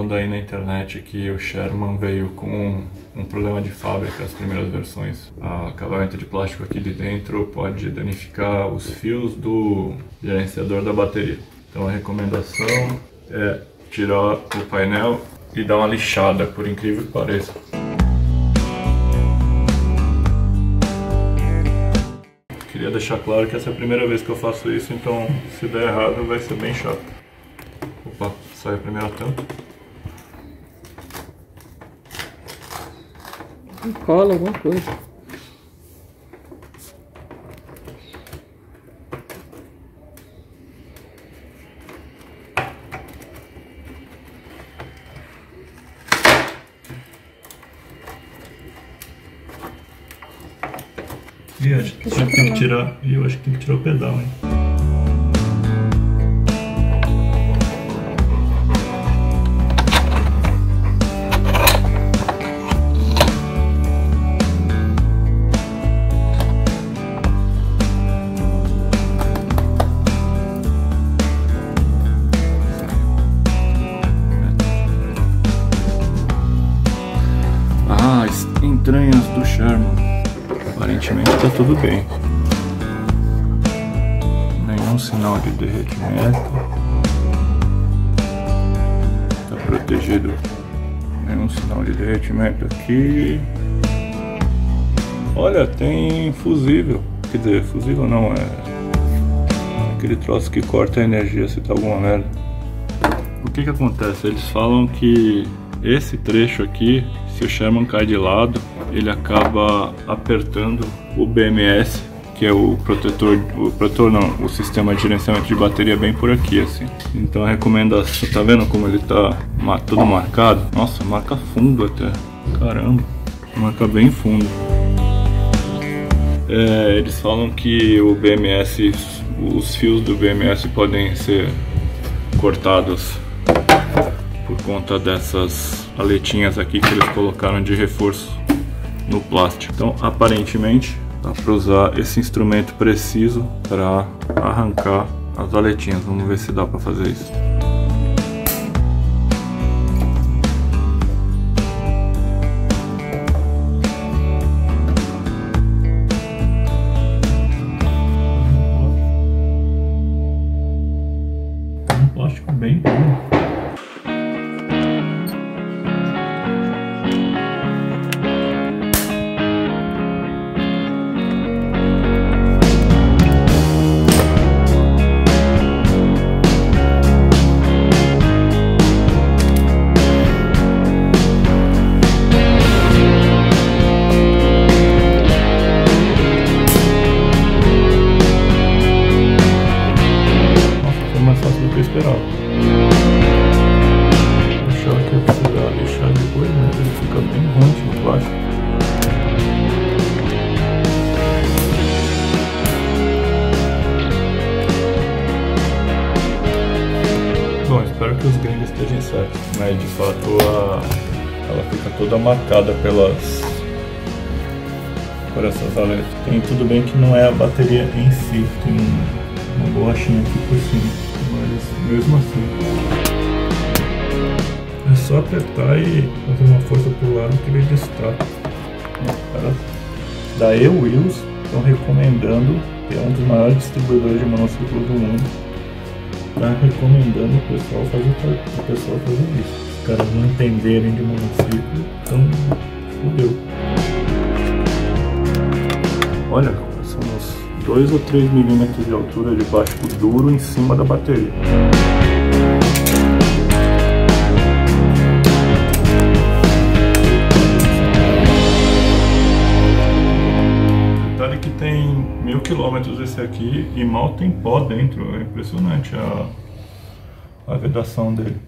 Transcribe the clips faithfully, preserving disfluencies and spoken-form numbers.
circulando aí na internet que o Sherman veio com um problema de fábrica, as primeiras versões. A acabamento de plástico aqui de dentro pode danificar os fios do gerenciador da bateria. Então a recomendação é tirar o painel e dar uma lixada, por incrível que pareça. Queria deixar claro que essa é a primeira vez que eu faço isso, então se der errado vai ser bem chato. Opa, sai a primeira tampa. Cola alguma coisa. E acho que tem que tirar, e eu acho que tem que tirar o pedal, hein? Ah, entranhas do Sherman. Aparentemente está tudo bem. Nenhum sinal de derretimento. Está protegido. Nenhum sinal de derretimento aqui. Olha, tem fusível. Quer dizer, fusível não, é aquele troço que corta a energia se tá alguma merda. O que que acontece? Eles falam que esse trecho aqui, se o Sherman cai de lado, ele acaba apertando o B M S, que é o protetor, o protetor não, o sistema de gerenciamento de bateria bem por aqui, assim. Então a recomendação, tá vendo como ele tá todo marcado? Nossa, marca fundo até, caramba, marca bem fundo. É, eles falam que o B M S, os fios do B M S podem ser cortados por conta dessas aletinhas aqui que eles colocaram de reforço no plástico. Então aparentemente dá para usar esse instrumento preciso para arrancar as aletinhas. Vamos ver se dá para fazer isso. Um plástico bem bom. Mais fácil do que eu esperava. Eu achava que ia precisar lixar depois, mas ele fica bem ruim no plástico. Bom, espero que os gringos estejam certos, mas de fato a, ela fica toda marcada pelas por essas aletas. Tem tudo bem que não é a bateria em si, tem uma borrachinha aqui por cima. Mas mesmo assim é só apertar e fazer uma força pro lado que ele destaca. Os caras da E-Wheels estão recomendando, que é um dos maiores distribuidores de monociclos do mundo, está recomendando o pessoal fazer, o pessoal fazer isso. Os caras não entenderem de monociclo, então fudeu. Olha, são uns dois ou três milímetros de altura de plástico duro em cima da bateria. Detalhe que tem mil quilômetros esse aqui e mal tem pó dentro. É impressionante a, a vedação dele.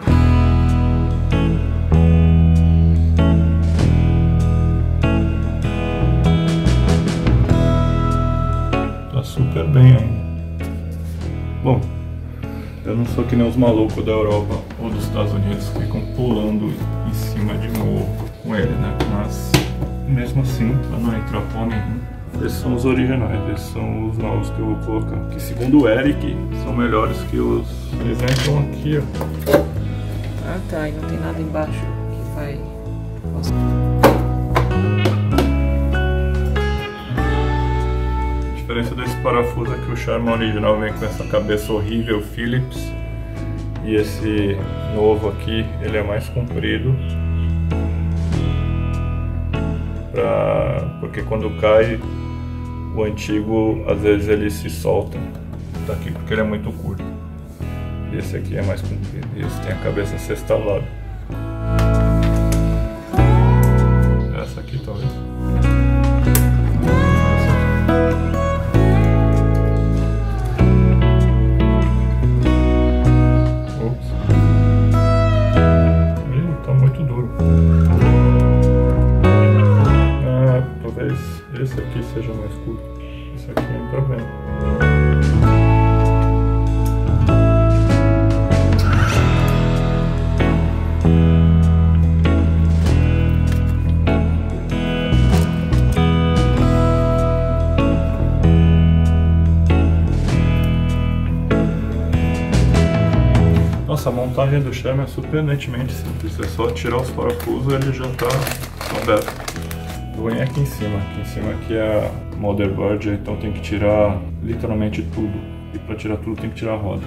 Super bem ainda. Bom, eu não sou que nem os malucos da Europa ou dos Estados Unidos que ficam pulando em cima de morro com ele, né? Mas mesmo assim, para não entrar pó nenhum, esses são os originais, esses são os novos que eu vou colocar. Que segundo o Eric, são melhores que os... Eles entram aqui, ó. Ah tá, e não tem nada embaixo que vai... A diferença desse parafuso é que o Sharma original vem com essa cabeça horrível Phillips. E esse novo aqui, ele é mais comprido. Pra... Porque quando cai, o antigo, às vezes ele se solta daqui, porque ele é muito curto. E esse aqui é mais comprido. E esse tem a cabeça sextalada. Essa aqui talvez. Ops. Ih, tá muito duro. Ah, talvez esse aqui seja mais curto. Esse aqui não tá vendo. Nossa, a montagem do Sharma é surpreendentemente simples, é só tirar os parafusos e ele já está aberto. Eu venho aqui em cima, aqui em cima aqui é a motherboard, então tem que tirar literalmente tudo. E para tirar tudo tem que tirar a roda.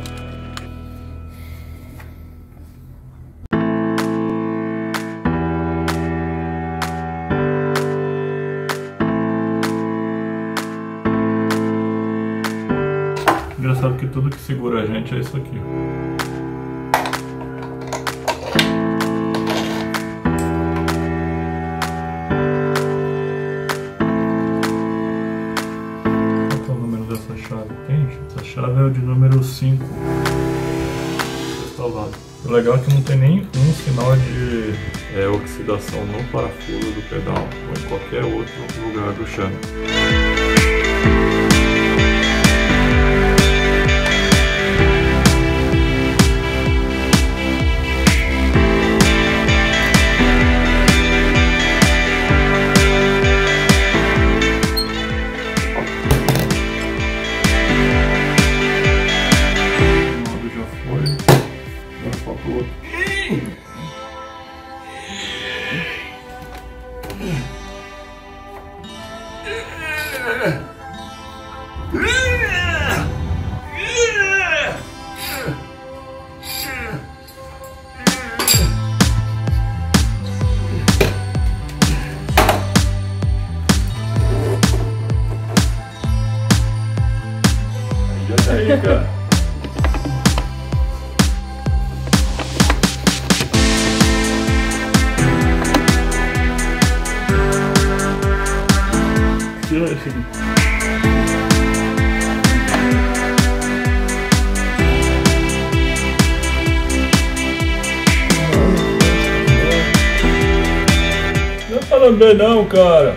Engraçado que tudo que segura a gente é isso aqui. Essa chave é o de número cinco. O legal é que não tem nem um sinal de é, oxidação no parafuso do pedal ou em qualquer outro lugar do Sharma. Já aí, cara. Tira esse aqui. Não é pra lamber não, cara.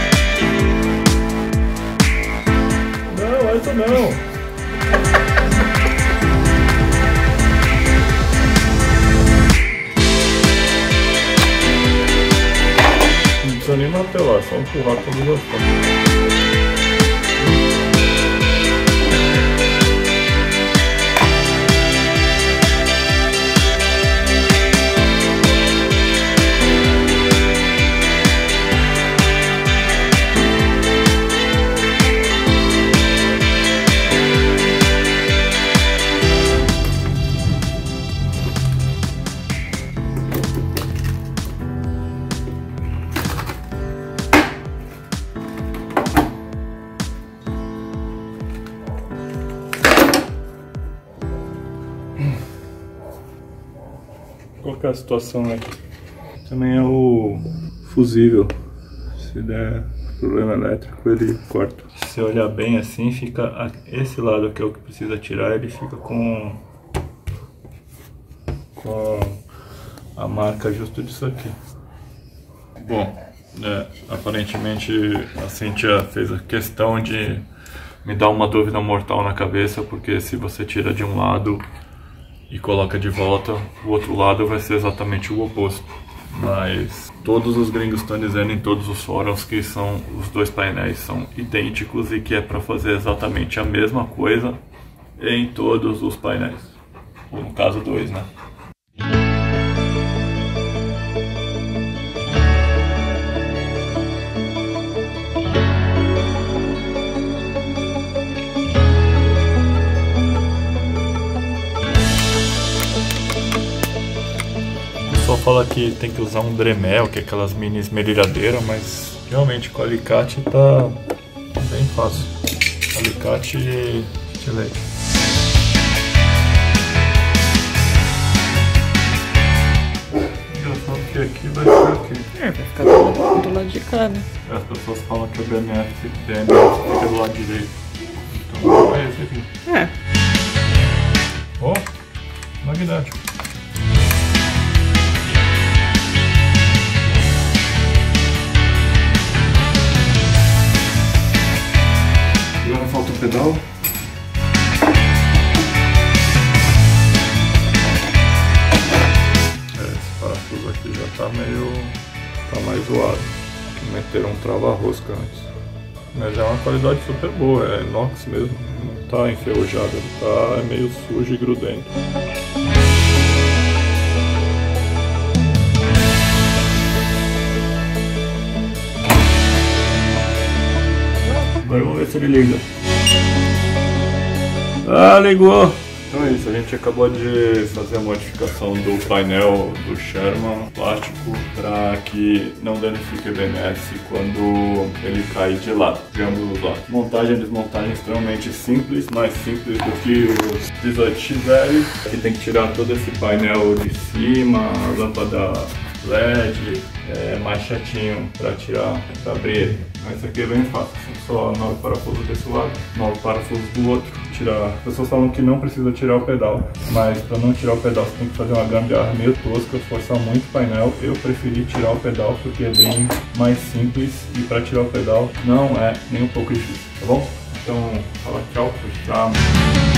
Não, essa não. Não precisa nem martelar, só empurrar todas as formas. Qual que é a situação aqui? Também é o fusível. Se der problema elétrico, ele corta. Se olhar bem assim, fica esse lado que é o que precisa tirar, ele fica com com a marca justo disso aqui. Bom, é, aparentemente a Cynthia fez a questão de me dar uma dúvida mortal na cabeça, porque se você tira de um lado e coloca de volta, o outro lado vai ser exatamente o oposto. Mas todos os gringos estão dizendo em todos os fóruns que são, os dois painéis são idênticos e que é para fazer exatamente a mesma coisa em todos os painéis. Ou no caso dois, né? pessoal fala que tem que usar um Dremel, que é aquelas mini esmerilhadeiras, mas realmente com alicate tá bem fácil. Alicate e estilete. Engraçado que aqui vai ser aqui. É, vai ficar do, do lado de cá, né? As pessoas falam que o B M F, B M F fica do lado direito. Então é esse aqui. É. Ó, oh, magnético. Agora falta o pedal. É, esse parafuso aqui já tá meio... tá mais zoado. Meteram um trava-rosca antes. Mas é uma qualidade super boa, é inox mesmo. Não tá enferrujado, tá é meio sujo e grudento. Agora vamos ver se ele liga. Ah, ligou! Então é isso, a gente acabou de fazer a modificação do painel do Sherman plástico para que não danifique o B M S quando ele cair de lado, de ambos os lados. Montagem e desmontagem extremamente simples, mais simples do que os dezoito X L. Aqui tem que tirar todo esse painel de cima, a lâmpada L E D, é mais chatinho para tirar, para abrir ele. Mas esse aqui é bem fácil, só nove parafusos desse lado, nove parafusos do outro. Tirar. As pessoas falam que não precisa tirar o pedal, mas para não tirar o pedal você tem que fazer uma gambiarra meio tosca, forçar muito o painel. Eu preferi tirar o pedal porque é bem mais simples e para tirar o pedal não é nem um pouco difícil, tá bom? Então, fala tchau, tchau.